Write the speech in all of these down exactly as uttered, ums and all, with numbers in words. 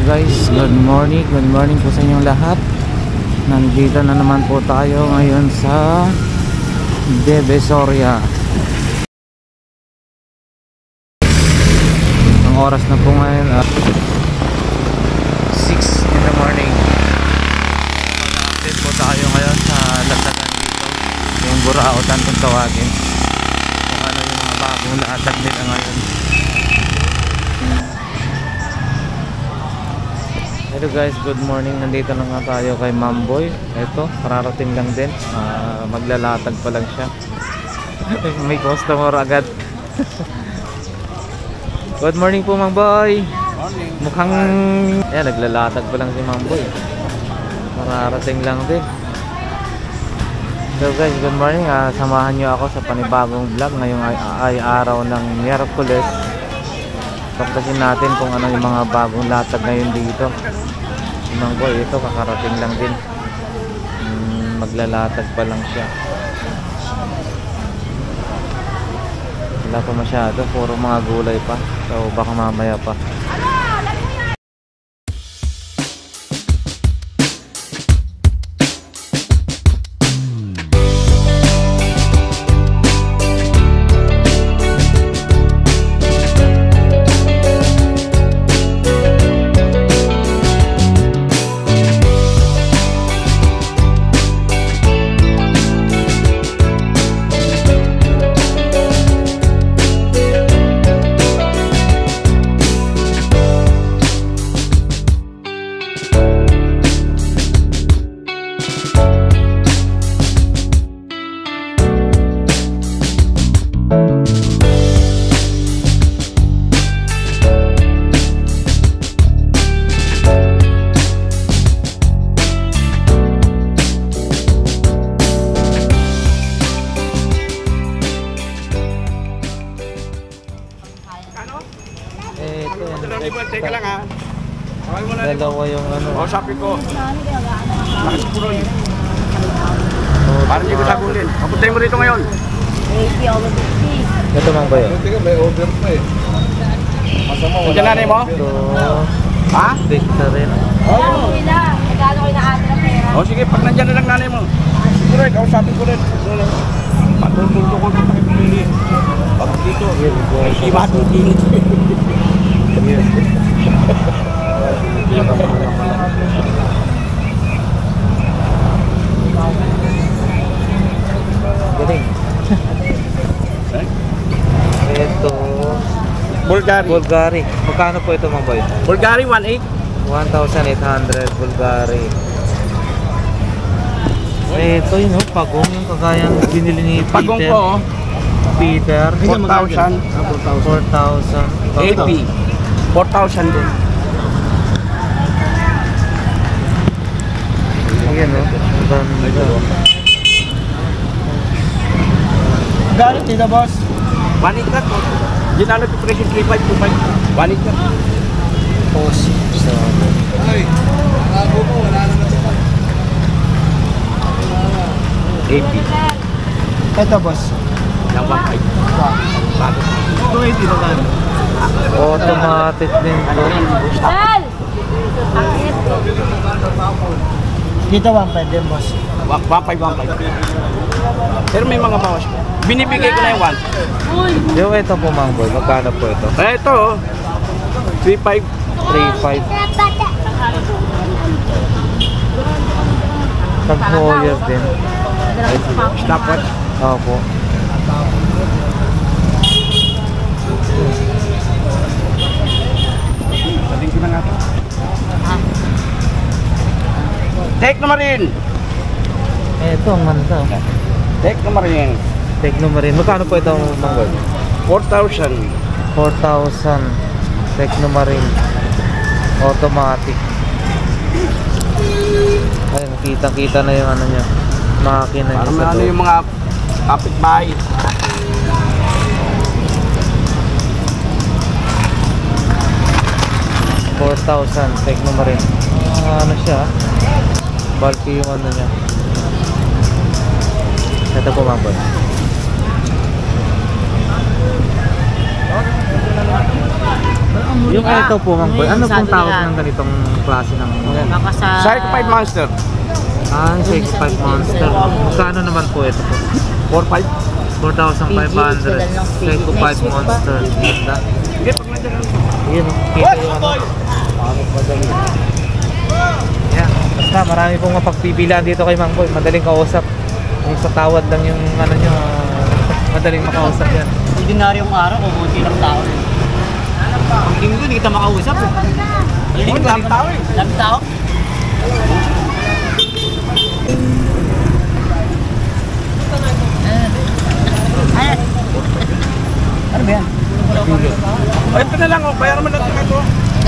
guys, good morning, good morning po sa inyong lahat. Nandito na naman po tayo ngayon sa Divisoria. Ang oras na po ngayon uh, six in the morning. Mag-update po tayo ngayon sa latagan dito, yung Burautan kung tawagin, kung ano yung mga bagong latag nila ngayon. Hello guys, good morning. Nandito na nga tayo kay Mamboy. Ito, kararating lang din. uh, Maglalatag pa lang siya. May customer agad. Good morning po Mamboy. Morning. Mukhang eh, naglalatag pa lang si Mamboy. Kararating lang din. So guys, good morning. uh, Samahan nyo ako sa panibagong vlog. Ngayong ay, ay araw ng Miyerkules. Tapasin natin kung ano yung mga bagong latag ngayon dito. Si Mamboy, ito kakarating lang din. hmm, Maglalatag pa lang siya. Wala pa masyado, puro mga gulay pa. So baka mamaya pa. Teka lang ha. Dalawa yung ano. O, sabi ko. Nakasipuro yun. Parang hindi ko sabulin. Papuntay mo rito ngayon. Ito mang ba yun? Teka, may order pa eh. Masama wala. Nandiyan nanay mo? Ito. Ha? Big na rin. Oo. O sige, pag nandiyan na lang nanay mo. Siguro rin, kausapin ko rin. Patutulto ko rin pagpili. Pag dito, hindi matutulog. Galing. Ito Bulgari. Bulgari. Magkano po ito Mamboy? Bulgari one eight. one thousand eight hundred Bulgari. Ito yun oh, pagong yung kagayang binili ni Peter. Pagong ko oh. Peter four thousand. four thousand A P four thousand din. Ayan o, ganda. Galit dito boss. one eight cut. Ginano ito presyo three five two five. one eight cut. Post sa Ay, ako mo, wala naman ito. A P. Ito boss. Yung one five. Bago. two eighty na lang. automatic din to. Dito one five din boss. one five one five. Pero may mga bawas po. Binibigay ko na yung one. Yung ito po Mamboy, magkano po ito? Eh ito oh. three five. three five. Tag Hoyer din. Stopwatch. Opo. Sabihin ko na nga ito. Technomarine. Ito ang manda. Technomarine. Technomarine. Magkano po ito Mamboy? four thousand. four thousand. Technomarine. Automatic. Ay, nakita-kita na yung ano niya. Makina niya. Parang ano yung mga kapitbahay. four thousand. Technomarine. Ah, ano siya? Bulky yung ano niya. Ito po Mamboy. Yung ito po, Mang Boy, ano pong tawag ng ganitong klase ng... Baka sa... Psycho five Monster. Ah, six five Monster. Magkano naman po ito po? four five. four thousand five hundred. Psycho five Monster. Ganda. Sige, pag nandiyan lang. Yun, kita yung ano. Yeah, basta marami pong mapagpipilaan dito kay Mang Boy. Madaling kausap. Kung sa tawad lang yung ano nyo, madaling makausap yan. Ordinaryong araw, kumunti lang tao. Pag linggo, hindi kita makausap. Eh. Oo, dami tao eh. Dami tao? Ano ba yan? Ay, ito na lang, oh. Bayaran mo natin ito.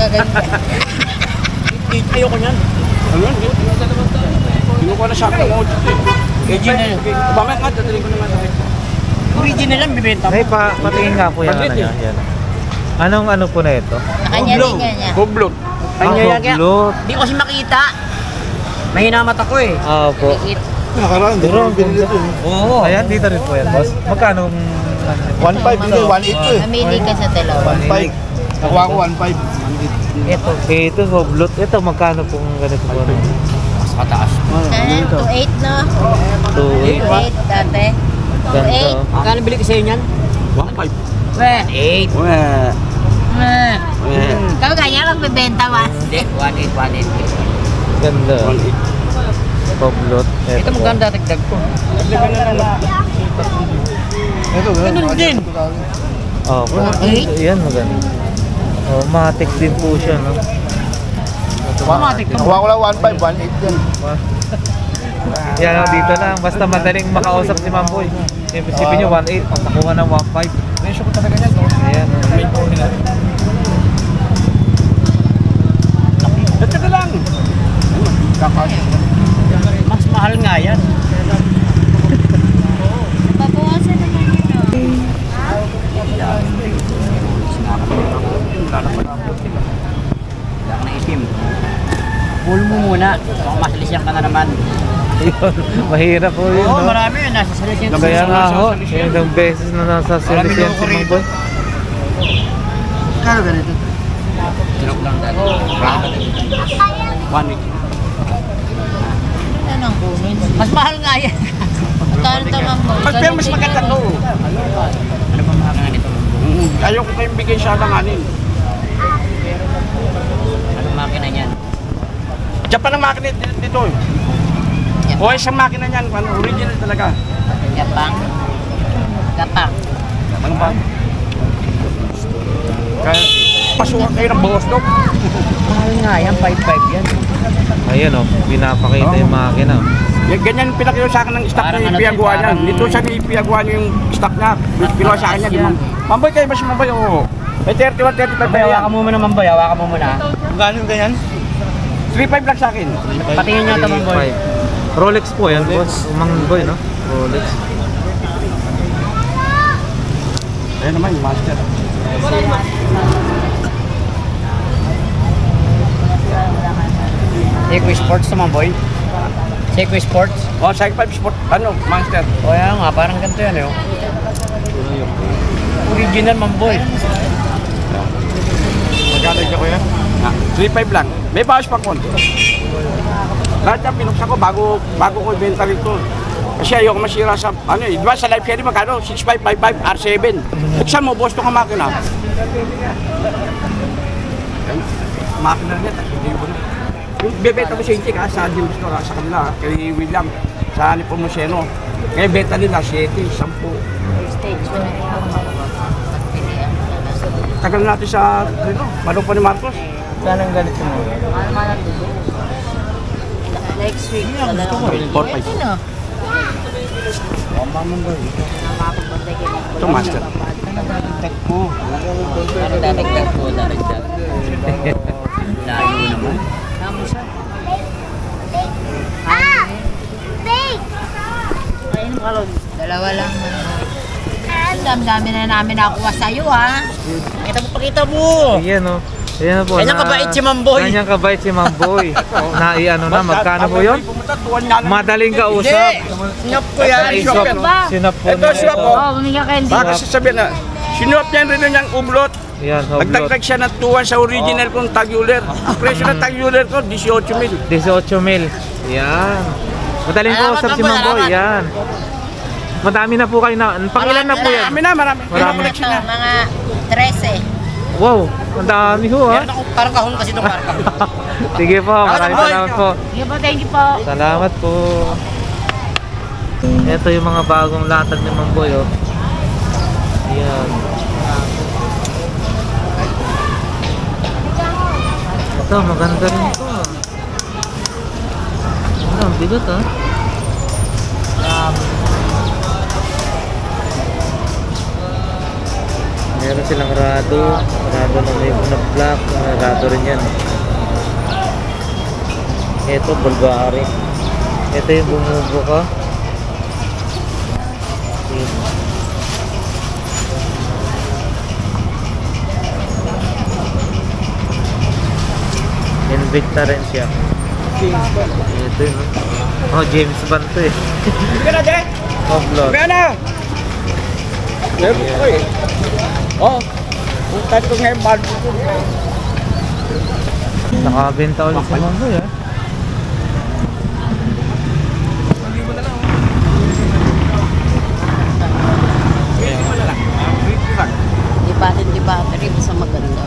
Ayoko niyan. Ano yun? Kinukuha na sa akin ng audit eh. Original. Mamaya nga, dadaling ko naman sa akin. Original lang, bibenta mo. Ay, pa, patingin nga po yan. Ano, Baglit, yan, yan. Anong ano po na ito? Nakanya-linya niya. Hublot. Kanya yan kaya. Hublot. Hindi ko kasi makita. Mahina mata ko eh. Ah, po. Nakaraan, di Durong, ko binili ito. Oo. Ayan, dito rin po yan, boss. Magkano? one five hindi, one eight to eh. Mamili ka sa dalawa. one five. Nakuha ko one five. Ito, ito, hublot. Ito, magkano pong ganito po? Mas mataas. Ano? two eight no? two eight. two eight dati. two eight. Ganda. Magkano bili ko sa'yo niyan? one five. one eight. Weh. Ah. Weh. Ikaw kanya magbebenta ba? Hindi, one eight, one eight. Ganda. Hublot. Ito magkano dagdag ko? Ito, Ganun din. Oh, po. Yan, maganda. Oh, matik din po siya, no? Automatic to. Nakuha ko lang one five, one eight yan. Yan, oh, dito lang. Basta madaling makausap si Mamboy. Isipin nyo, one eight. Nakuha ng one five. Presyo ko talaga yan. Ayan. Ito na lang. Mas mahal nga yan. Babawasan naman yun. Wala ka na itim. Pull mo muna. Baka masalisyan ka na naman. Yun, mahirap po yun, Oo, no? marami yun. Nasa salisyan. Kaya nga ho, ilang beses na nasa sinisyan si Mamboy. Kano ganito? Sinok lang dati. One eight. Ano nang kunin? Mas mahal nga yan. Magkano ito ma'am? Mas pero mas maganda to. Ano ba mga nga nito? Mm, ayaw ko kayong bigay siya ng anin. Anong makina niyan? Japan ang makina dito, dito eh. O isang makina niyan, ano, original talaga. Gapang. Gapang. Ano ba? Kaya pasukan kayo ng boss dog. Mahal nga yan. five five yan. Ayan, oh, pinapakita yung makina. Yan, ganyan pinakita sa akin ng stock Parang ni ano to, Piyagawa niya. parang- Dito siya ni Piyagawa niya yung stock niya. Pinuha sa akin niya, di ba? Mambay kayo, mas mambay, oo. May thirty-one, thirty-five Bay, ba yan? hawakan mo muna, Mamboy. Hawakan mo muna. Gano'n yung ganyan? three five lang sa akin. Patingin niyo ito, Mamboy. Five. Rolex po yan, boss. Mamboy, no? Rolex. Ayan naman, yung master. Seiko Sports to, Mamboy. Seiko Sports. O, Psych five Sport, ano, master. O yan nga, parang ganito yan, eh. Original, Mamboy. Magkano niya ko yan? three five lang. May bawas pa konti. Lahat yan pinuksan ko bago bago ko ibenta rito. Kasi ayoko masira sa, ano eh, di ba sa live carry magkano? six five, five five, R seven. Buksan mo, boss, ito ka makina. Ayan, makina niya, hindi ko na. Yung bebenta mo sa Intik ha, sa James Store ha, sa kanila, ha, kay William, sa Nepomuceno. Kaya benta nila, seven, ten. Stage mo na rin ako magpilihan. Tagal natin sa, ano, Manong pa ni Marcos. Saan ang galit mo? Next week. four five. Ano? Ito, master. Ano dadagdag po, dadagdag? Layo naman. Dalawa lang. Ang dami-dami na namin nakuha sa'yo, ha? Pakita mo, pakita mo! Ayan, oh. Ayan po. Ganyan na- kabait si Mamboy. Ganyan kabait si Mamboy. na i-ano na, magkano po yun? Madaling kausap. Sinap ko yan. Isop, sinap po Ito, niya swap, ito. oh. Oo, bumigyan kayo. Baka sasabihin na, Sinuot niya rin niyang ublot. Yan, hoblot. Nagdagdag siya ng tuwan sa original kong taguler. Ang presyo ng taguler ko, eighteen mil. eighteen mil. Yan. Madaling Salamat kausap si po, Mang Boy. salamat. Yan. Madami na po kayo na. Pangilan na po yan? Marami na, marami. Marami. Marami. Ito, mga thirteen. Wow, ang dami ho ha. Meron ako parang kahon kasi itong parka. Sige po, maraming salamat po. Sige po, thank you po. Salamat po. Ito yung mga bagong latag ni Mang Boy, oh. Ayan. Ito, maganda rin ito. Ano, ang bigat, ha? Meron silang rado. Rado na may na black. Rado rin yan. Ito, Bulgari. Ito yung bumubuka. Invicta rin siya. Ito yun. Oh, James Bond to eh. Sige na, Jack. Oh, vlog. Sige na. Meron ko eh. Oh, putat ko ngayon bad ko. Nakabenta ulit si Mang Boy, ah. Di battery, di battery, basta maganda.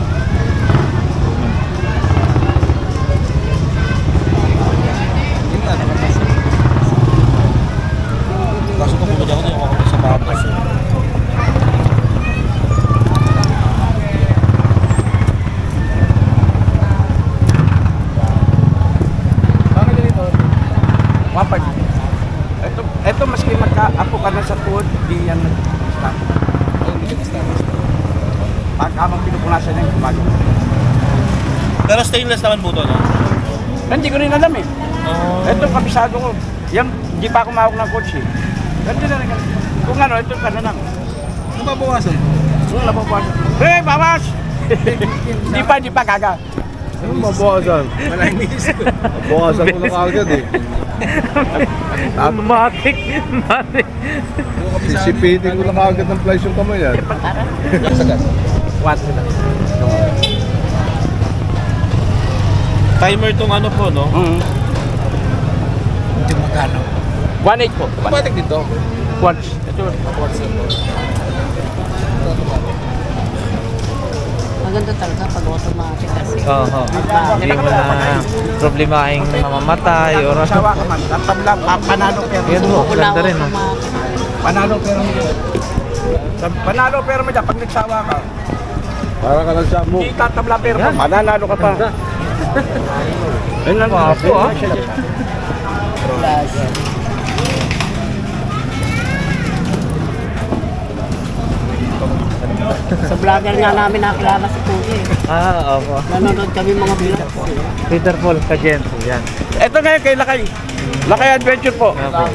Kaso kung pumunta ako, ako sa babas. Wapag. Ito, ito maski magka-apo ka na sa tuhod, di yan nag-stop. Pag amang pinupunasan niya, gumagawa. Pero stainless naman po to, no? Hindi ko rin alam eh. Oh. Ito, kabisado ko. Yan, hindi pa ako mawag ng coach eh. Ganti na rin. Kung ano, ito ka na lang. Ano ba buwasan? Kung napapuan. Hey, bawas! Hindi pa, hindi pa, gaga. Ano mabawasan? Malangis. Bawasan ko lang agad eh. Matik. Matik. Sisipitin ko lang agad ng flies yung kamay yan. Sagat. What sila? Timer tong ano po, no? Mm. Hindi magkano. one eight po. Patik dito. Once. Ito. Maganda talaga pag automatic kasi. Oo. Hindi mo na problemaing mamamatay or ano. Sawa ka man. Tatabla, pa- panalo pero. Yan mo, ganda rin, no? Panalo pero mo dyan. Panalo pero mo dyan. Pag nagsawa ka, Para ka lang siya mo. hindi tatabla pero Yan. mananalo ka pa. Ayun lang. Wapo, ah. Sa vlogger nga namin nakilala si Kuya eh. Ah, opo. Nanonood kami mga vlog. Peter Paul Kajensi, yan. Ito ngayon kay Lakay. Lakay Adventure po. Opo.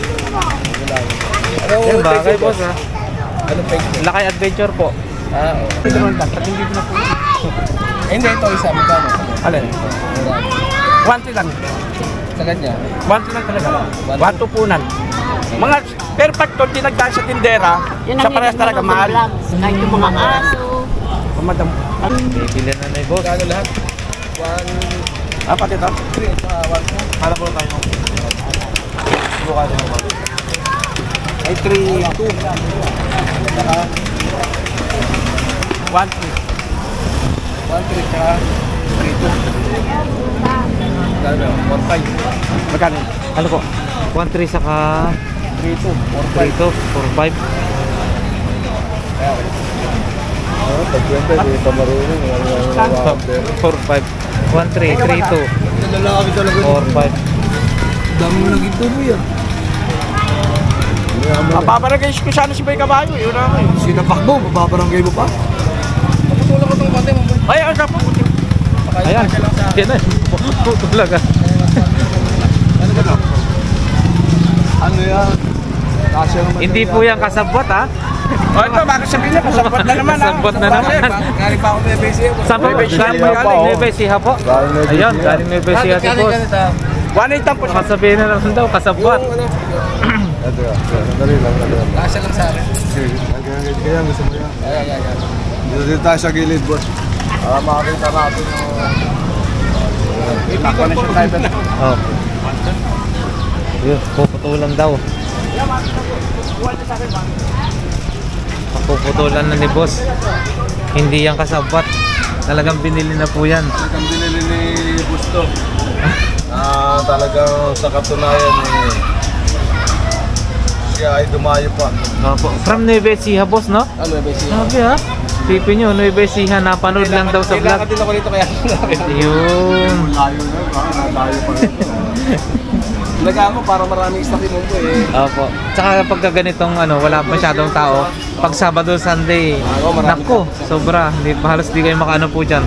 Ano Yan, bagay boss, ha. Anong page mo? Lakay Adventure po. Ah, oo. Ito naman lang. Pag hindi ko na po. Eh, hindi, ito isa. Magkano? Alin? One two lang. Sa kanya? One two lang talaga. One two punan. Mga, pero pag ito dinagdaan sa tindera, sa parehas talaga mahal. Kahit yung mga aso. Pumadam. Bibili na na yung boss. Magkano lahat? One, Ah, pati ito? three, sa one, two. Hanap ko lang tayo. Subukan mo ba? Ay, three, two. Saka, One, three. one, three, saka, three, two. Magkano? One, five. Magkano? Ano po? one three saka Three, two. Four, three five. two four five. Kaya, okay. Oh, pagkwenta, hindi pa marunong. four five. one three three two Nalalaki talaga. four five. Dami mo naging tubo yan. Mapaparagay ko sana si Bay Kabayo. Yun na ako eh. Sinapak mo, mapaparangay mo pa. Patutulong ko itong konti mo. Ay, ang sapo. Ayan. Yan na. Talaga. Ano ba? Ano yan? Kasi naman. Hindi po yan kasabot, ha? O ito, baka sabihin niya, kasabot na naman. Kasabot na naman. Galing pa ako may basic. Saan po? Nueva Ecija Galing pa ako. Nueva Ecija po. Ayun, galing Nueva Ecija si boss. One eight lang po siya. Baka sabihin na naman daw, kasabot. Ito yan. Dali lang. Kasi lang sa akin. Pwede ka yan, gusto mo yan. Ayan, ayan, ayan. Dito dito tayo sa gilid, boss. Para makakita natin yung... Ipakon na siya tayo. Oh. Yun, puputulan daw. Puputulan na ni boss. Hindi yan kasabwat. Talagang binili na po yan. Talagang binili ni Busto. Ah, talagang sa katunayan eh, siya ay dumayo pa. Opo. From Nueva Ecija, boss, no? Ano ba siya? Sabi ha? Sipin nyo, Nueva Ecija, napanood lang daw sa vlog. Kailangan din ako dito kaya. Yun. Layo na, baka nalayo pa rin. Talaga mo, parang maraming stock mo po eh. Opo. Tsaka pagka ganitong ano, wala masyadong tao, pag Sabado, Sunday, nako, sobra. Hindi, halos di kayo makaano po dyan.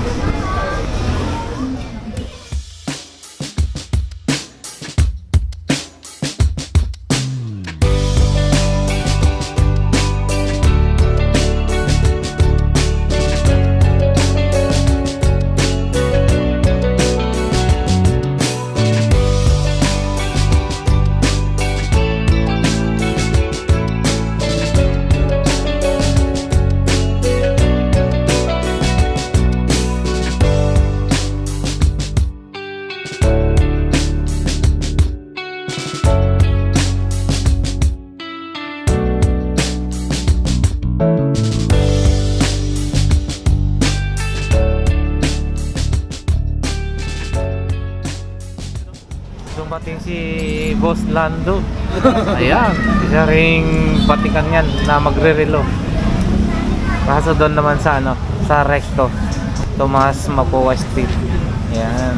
Dumating si Boss Lando. Ayan, isa ring batikan yan na magre-relo. Kaso doon naman sa ano, sa Recto, Tomas Mapua Street. Ayan.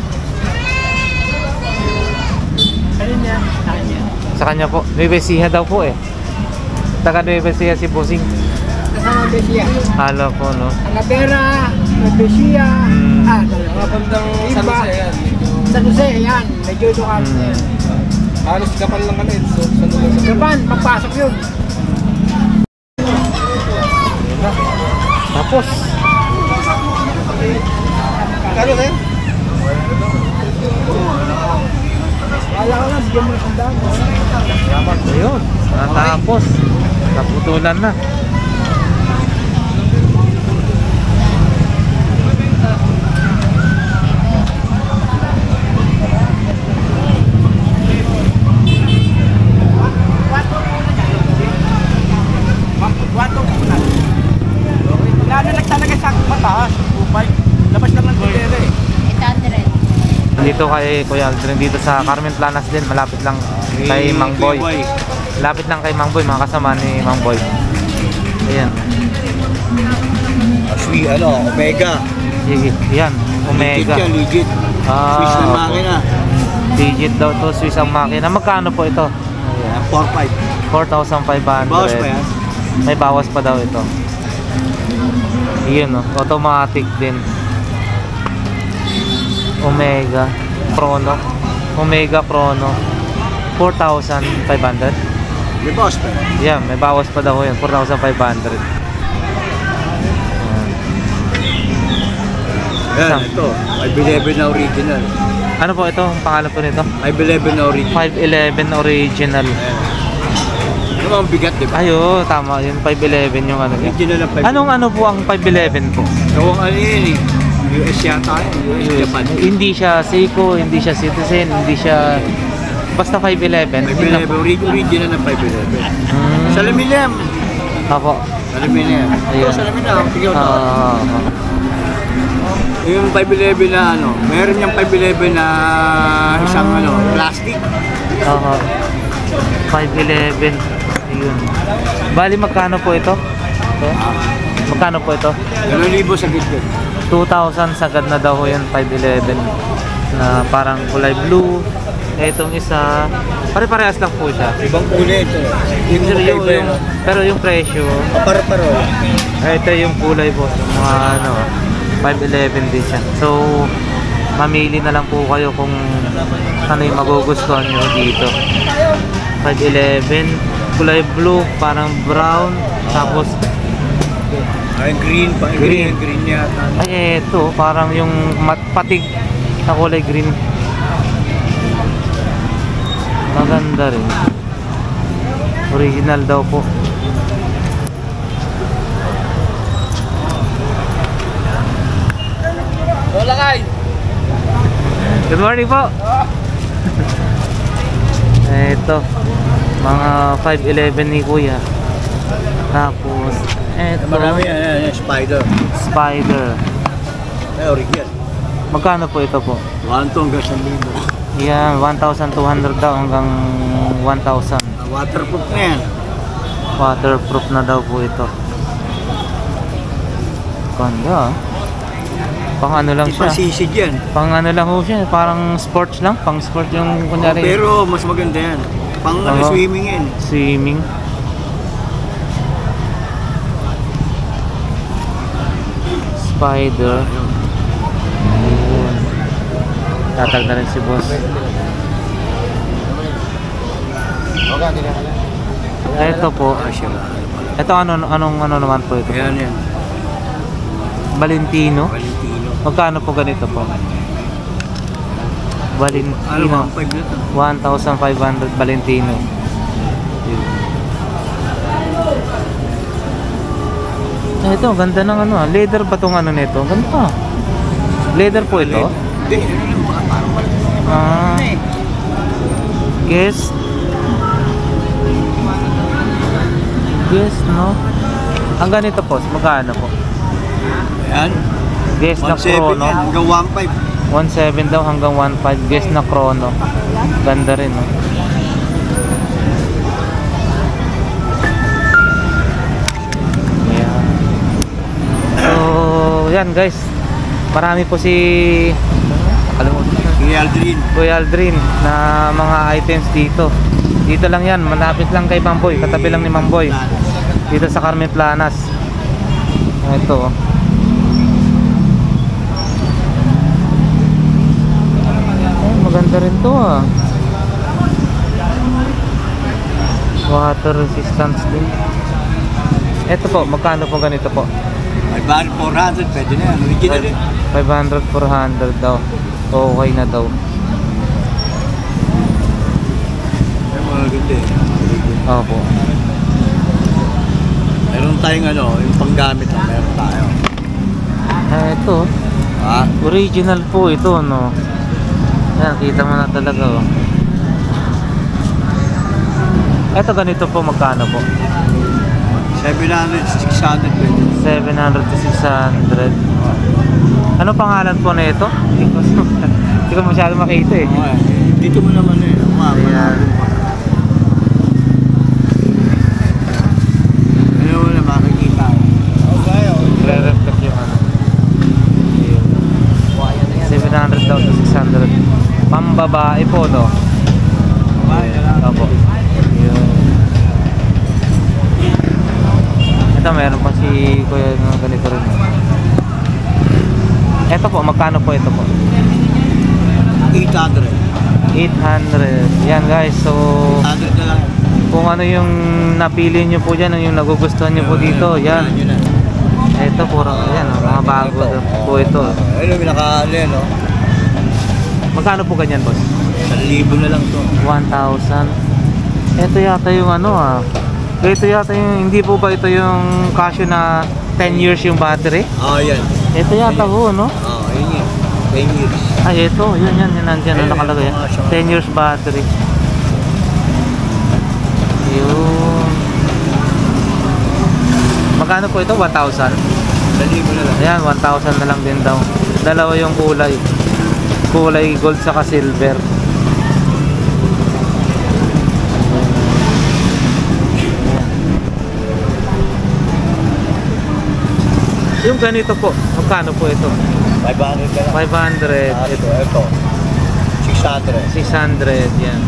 Sa kanya po, Nueva Ecija daw po eh. Taga Nueva Ecija si Bossing. Kasama Besia. Halo po, no? Alabera, Besia, Hmm. ah, Mga bandang San Jose yan. San Jose, yan. Medyo doon kami. Hmm. Halos kapal lang kami. So, San Jose. Japan, papasok yun. Ayun na. Tapos, Ano na yun? Wala ka lang, bigyan mo na sandaan. ayun, natapos. Naputulan na. Lalo lang talaga sa mataas. Upay. Labas lang ng tutera eh. eight hundred. Dito kay Kuya Aldrin, dito sa Carmen Planas din, malapit lang kay Mang Boy. Malapit lang kay Mang Boy, mga kasama ni Mang Boy. Ayan. Aswi, ano, Omega. Sige, yan, Omega. Legit yan, legit. Ah, Swiss na opo. makina. Digit daw to, Swiss ang makina. Magkano po ito? four five. four thousand five hundred. Bawas pa yan? May bawas pa daw ito. Yun, no? Automatic din. Omega Chrono. Omega Chrono. four thousand five hundred. May bawas pa yan. Yeah, may bawas pa daw yun. four thousand five hundred. Yan, Isang- ito. five eleven na original. Ano po ito? Ang pangalan po nito? five eleven na original. five eleven original. Ano ang bigat, di ba? Ayo, tama. Yung five eleven yung ano niya. Original na five eleven. Anong ano po ang five eleven po? Gawang ano yun eh. U S yata yun. U S Japan. Hindi siya Seiko, hindi siya Citizen, hindi siya... Basta five eleven. five eleven. ori- Original na five eleven. Hmm. Sa Lamiliam. Ako. Sa Lamiliam. Ito Ayan. sa Lamiliam. Tingnan mo. Ah, Yung five eleven na ano. Meron yung five eleven na isang ano. Plastic. Aha. five eleven. Ayun. Bali, magkano po ito? Ito? Magkano po ito? Dalawang libo sa gitgit. two thousand sagad na daw ho yan, five eleven. Na parang kulay blue. Itong isa, pare-parehas lang po siya. Ibang kulay ito. Yung Pero yung, magkaiba yung, yun. pero yung presyo, Kaparo-paro. eh, ito yung kulay po. Yung mga ano, five eleven din siya. So, mamili na lang po kayo kung ano yung magugustuhan nyo dito. five eleven, kulay blue, parang brown, tapos Ay, green pa. Green. Green, green yata. ay eto, parang yung mat patig na kulay green. Maganda rin. Original daw po. Good morning po. Ito, mga five eleven ni Kuya. Tapos, eto, Marami yan, yan, yan, spider. Spider. Ay, original. Magkano po ito po? one to hanggang one libo. Yan, one thousand two hundred daw hanggang one thousand. Ah, waterproof na yan. Waterproof na daw po ito. Ganda ah. Pang ano lang Hindi pa siya. sisid yan. Pang ano lang ho siya, parang sports lang. Pang sport yung Oh, kunyari. pero mas maganda yan. Pang ano, Oo. swimming yan. Swimming. Spider. Ayun. Tatag na rin si boss. Ito po. Ah, siya. Ito ano anong ano naman po ito? Ayan yan. Valentino. Valentino. Magkano po ganito po? Ano, Valentino. one five na to. one thousand five hundred Valentino. Yun. Eh, ito, ganda ng ano ah. Leather ba tong ano nito? Ganda. Leather po ito? Hindi, ano lang, baka parang wala. Ah. Eh. Guess. Guess, no? Ang ganito po, magkano po? Ayan. Guess na one seven chrono. yan, hanggang one five. one seven daw hanggang one five. Guess na chrono. Ganda rin, no? Ayan. So, yan guys. Marami po si nakalimutan ko. Kuya Aldrin. Kuya Aldrin na mga items dito. Dito lang yan, malapit lang kay Mamboy, katabi lang ni Mamboy. Dito sa Carmen Planas. Ito. Oh, maganda rin to ah. Water resistance din. Ito po, magkano po ganito po? five hundred, four hundred, pwede na yan. Original eh. five hundred, four hundred daw. Okay na daw. Ay, mga ganda eh. Opo. Meron tayong ano, yung panggamit lang, meron tayo. Eh, ito. Ah, Original po ito, no? Yan, kita mo na talaga, oh. Ito ganito po, magkano po? seven hundred, six hundred, pwede. seven hundred to six hundred. Ano pangalan po na ito? Hindi ko, hindi ko masyado makita eh. Okay. Dito mo naman eh. Ayan. Ano mo na makikita. Okay, okay. Re-reflect yung ano. seven hundred daw to six hundred. Pambabae po, no? Bye na lang. Opo. Yun. Ito, meron pa si Kuya ng ganito rin. Ito po, magkano po ito po? eight hundred. eight hundred. Yan guys, so eight hundred na lang. kung ano yung napili nyo po dyan, yung nagugustuhan nyo po dito, yan. Yun na. Ito, puro, yan, mga bago po ito. Ayun yung pinaka-ali, no? Magkano po ganyan, boss? one libo na lang to. one thousand. Ito yata yung ano ah. Ito yata yung, hindi po ba ito yung Casio na ten years yung battery? Oo, yan. Ito yata po, no? Oo, yun yun. ten years. Ay, ito, yun yan, yun nandiyan, Ayun, ano nakalagay yan. yung mga siya. ten years battery. Yun. Magkano po ito? one thousand? one libo na lang. Ayan, one thousand na lang din daw. Dalawa yung kulay. Kulay gold saka silver. Yung ganito po, magkano po ito? five hundred ka lang. five hundred. Ah, Ito, ito, ito. six hundred. six hundred. Yan.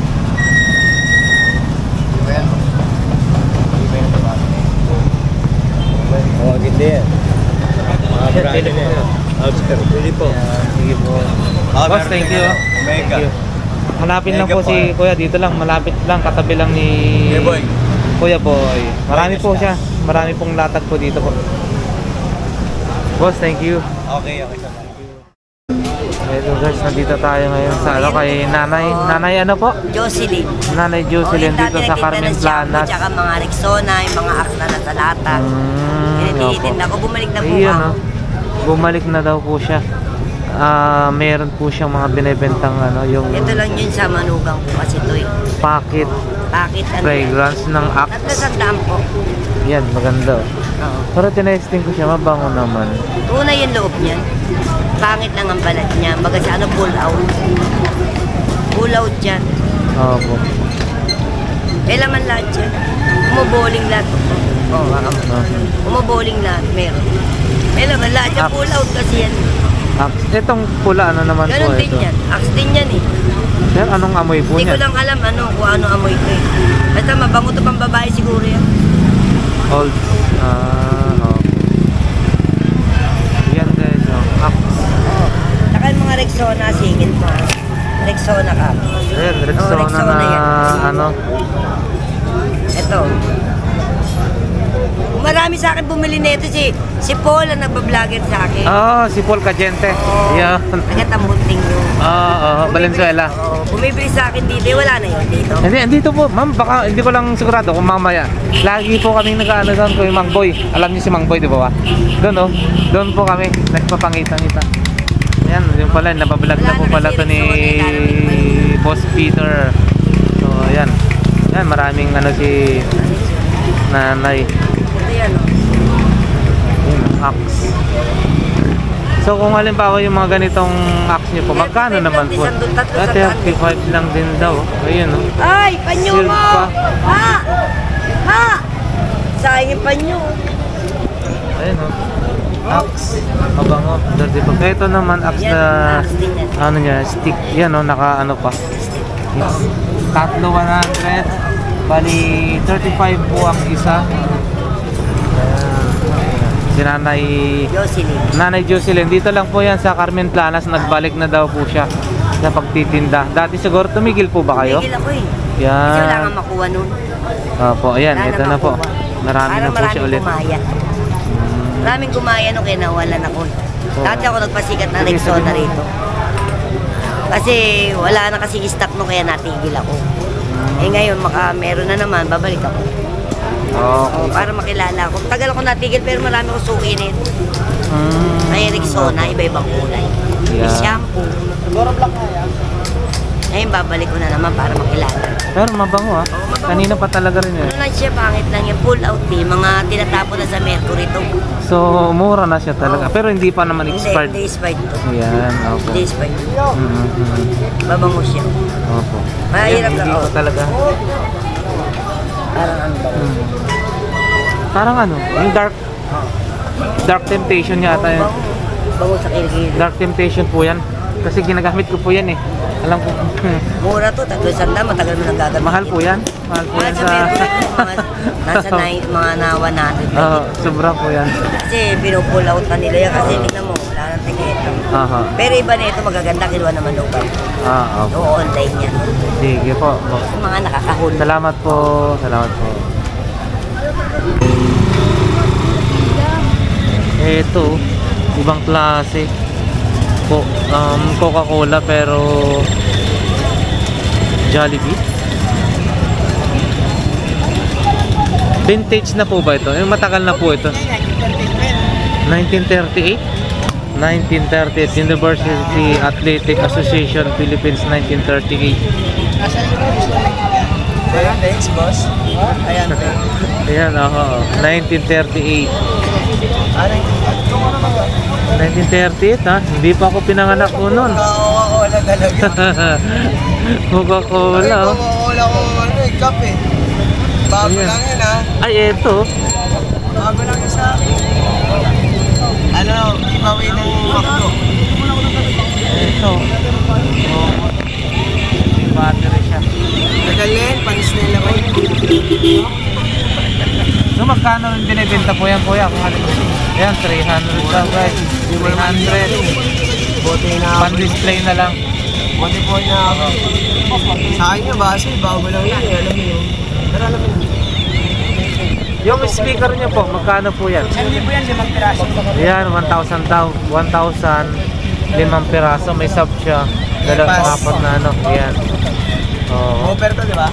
Oo, ganda yan. Mga Yan, brand pili po. yan. Outster, pili po. Yan, sige po. Ah, Boss, meron thank din you. ano, Thank Omega. you. Malapit lang Mega po si po. Kuya, dito lang, malapit lang, katabi lang ni Kuya Boy. Kuya Boy. Marami Boy, po basta. siya, marami pong latag po dito po. Boss, thank you. Okay, okay. Salamat. Ito guys, nandito tayo ngayon sa ano kay Nanay, Nanay ano po? Jocelyn. Nanay Jocelyn Oo, yung dito dati sa nagtinda Carmen ng shampoo, Planas. tsaka mga Rexona, yung mga Akla na talata. Mm, Tinitinitin opo. ako, bumalik na po Ayun, ako. oh. Bumalik na daw po siya. ah meron po siyang mga binebentang ano, yung Ito lang yun sa manugang ko kasi ito eh. packet Bakit ano? fragrance ng Tatlo Axe. sa daan po. Yan, maganda. Oo. Pero tinesting ko siya, mabango naman. Una yung loob niyan. Pangit lang ang balat niya. Baga sa ano, pull out. Pull out yan. Opo. May laman lahat yan. Umuboling lahat. Oo, oh, baka mo. Okay. Umuboling lahat. Meron. May laman lahat yan. Axe. Pull out kasi yan. Axe. Itong pula, ano naman Ganon po din ito? yan. Axe din yan eh. Sir, anong amoy po Hindi ko niyan? lang alam ano, kung ano amoy ko eh. Basta mabango to pang babae siguro yan. Old. Ah, oh. Yan guys, oh. Axe. Oo. Saka yung mga Rexona, singin pa. Rexona ka. Ayan, Rexona, Oh, Rexona na yan. ano. Ito. Marami sa akin bumili nito si si Paul ang nagba-vlogger sa akin. Oh, si Paul Cagente. Oo. Yan. Taga-Tambunting yun. Oo, oh, Valenzuela. Oo, bumibili sa akin dito. Eh, wala na yun dito. Hindi, dito po, ma'am, baka hindi ko lang sigurado kung mamaya. Lagi po kaming nag-ano doon ko yung Mang Boy. Alam niyo si Mang Boy, di ba ba? Doon, oh. Doon po kami, nagpapangita-ngita. Ayan, yung pala, nabablog na po pala to ni Boss Peter. So, ayan. Ayan, maraming ano si nanay. Ito yan, oh. Ayan, Axe. So, kung halimbawa yung mga ganitong Axe niyo po, magkano naman po? thirty-five lang din daw. Ayun, oh. Ay, panyo Silk mo! pa. Ha! Ha! Sayang yung panyo. Ayun, oh. Axe. Mabango. Dirty bag. Ito naman Axe Yan, na Axe din yan. ano niya, stick. Yan, oh, naka ano pa. Yes. Tatlo one hundred. Bali thirty-five po ang isa. Ayan. Si Nanay Jocelyn. Nanay Jocelyn. Dito lang po yan sa Carmen Planas. Nagbalik na daw po siya sa pagtitinda. Dati siguro tumigil po ba kayo? Tigil ako eh. Yan. Kasi wala nga makuha nun. Opo, ayan. Wala Ito na po. makuha. Marami Para na po siya maraming ulit. Gumaya. Maraming gumaya nung kaya nawalan ako. Oo. Dati ako nagpasikat ng Sige, Rexona sabi mo. rito. Kasi wala na kasing stock nung kaya natigil ako. Eh ngayon, maka meron na naman, babalik ako. Okay. O, para makilala ako. Tagal ako natigil pero marami ko suki nito. Mm. May Rexona, iba-ibang kulay. May Yeah. shampoo. Ngayon, babalik ko na naman para makilala. Pero mabango ah. Oo, mabango. Kanina pa talaga rin Ano eh. lang siya, pangit lang yung pull out eh. Mga tinatapon na sa Mercury to. So, mura na siya talaga. Oo. Pero hindi pa naman Hindi, expired. hindi expired to. Yan, opo. Hindi expired. Mm-hmm. Babango siya. Opo. Mahirap Yan, ka, hindi oh. pa talaga. Parang ano ba? Mm. Parang ano, yung dark Dark Temptation yata yun. Bango. Bango sa kilikili. Dark Temptation po yan. Kasi ginagamit ko po yan eh. Alam ko, Mura to, tatlo sanda, matagal mo nang gagamit. mahal po yan. Mahal po Mahal yan sa sa... Mercury, mga, nasa nine, mga na one hundred. Oo, sobra po yan. Kasi pinupull out na nila yan kasi tingnan mo, wala nang tiketa. Aha. Pero iba na ito, magaganda, kiluha naman local. Ah, opo. Oo, online yan. Sige po. Yung mga nakakahul. Salamat po. Salamat po. Ito, ibang klase. Co um, Coca-Cola pero Jollibee. Vintage na po ba ito? Eh, matagal na po ito. nineteen thirty-eight? nineteen thirty-eight University Athletic Association Philippines nineteen thirty-eight. Ayan, thanks, boss. Ayan, Ayan, ako. nineteen thirty-eight. nineteen thirty-eight ha? Hindi pa ako pinanganak ko nun. Oo, wala talaga. Coca-Cola oh. Wala ko ano eh, kape. Bago Ayan. lang yun ha. Ay, eto. Bago lang yun sa akin. Ano, giveaway ng McDo. Eto. Oh. May battery siya. Tagal yan, panis na lang ako. So, magkano rin binibenta po yan, kuya? Kung ano? Ayan, three hundred daw, guys. three hundred. Bote na ako. Pan-display na lang. Bote po na ako. Sa akin yung base, bago lang yun eh, alam mo yun. Pero alam mo yun. Yung speaker niyo po, magkano po yan? Hindi po yan, limang piraso. Ayan, one thousand daw. one thousand. Limang piraso. May sub siya. Dalawang Pass. apat na ano. Ayan. Oo. Offer to, di ba?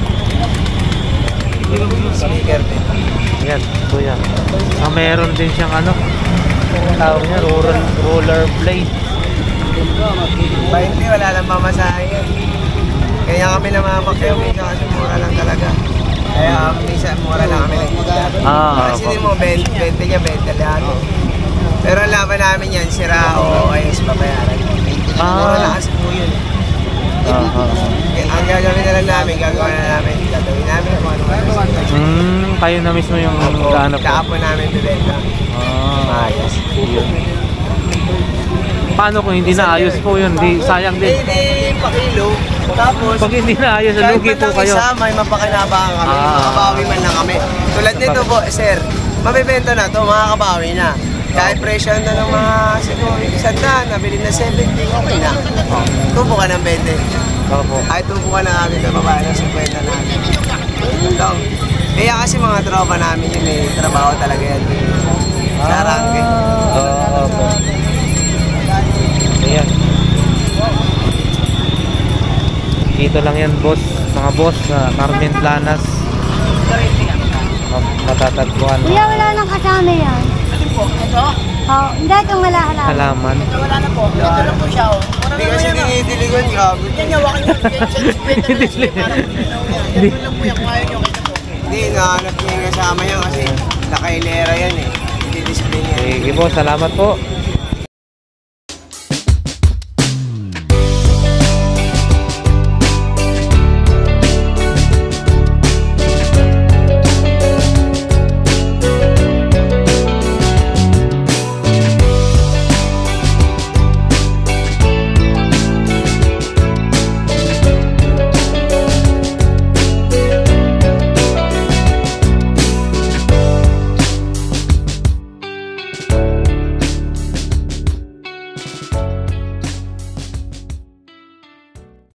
Speaker din. Ayan, kuya. Ah, meron din siyang ano. Ang tawag niya, roller, roller blade. twenty, wala lang pamasahe yan. Kaya kami namamakyaw minsan kasi mura lang talaga. Kaya minsan mura lang kami nagkita. Ah, Kasi opo. hindi mo twenty, twenty niya, twenty lahat. Pero ang laban namin yan, sira o ayos pabayaran. Ah. Mura lang kasi po yun. Ah, ah. Ang gagawin na lang namin, gagawin na namin, gagawin namin kung ano ano. Hmm, kayo na mismo yung gaano po. Kapo namin bibenta. Ah, Ayos. yun. Paano kung hindi naayos po yun? Di, sayang din. Hindi pakilo. Tapos, Pag hindi naayos, kahit lugi man po lang kayo. isa, may mapakinabangan kami. Ah. Makabawi man lang kami. Tulad nito po, sir, mabibenta na to, makakabawi na. Kahit presyo na ng mga siguro, isang daan, nabili na seventy, okay na. Tubo ka ng twenty. Opo. Kahit tubo ka na namin, babae ng fifty namin. Ito. Kaya kasi mga tropa namin yun, may trabaho talaga yan. Sa Rangge. Oo, opo. Ayan. Dito lang yan, boss. Mga boss, sa Carmen Planas. Ma- Matatagpuan. Kuya, wala nang kasama yan. Ano po? Ito? Oh, hindi itong wala halal. Halaman. Wala na po. Ito lang po siya, oh. Hindi kasi dinidiligon, grabe. Yan, yawakan nyo. Hindi. Hindi. Yan lang po yan. Kung ayaw nyo, kita po. Hindi, nahanap niya yung kasama yan kasi nakailera yan eh. Hindi display niya. Sige po, salamat po.